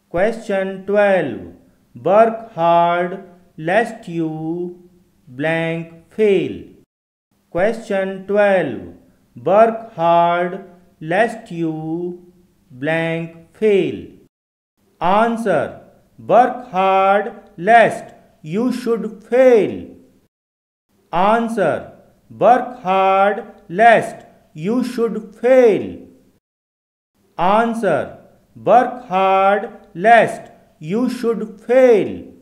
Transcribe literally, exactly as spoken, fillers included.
Question twelve. Work hard lest you blank fail. Question twelve. Work hard lest you blank fail. Answer. Work hard lest you should fail. Answer. Work hard lest you should fail. Answer. Work hard lest you should fail.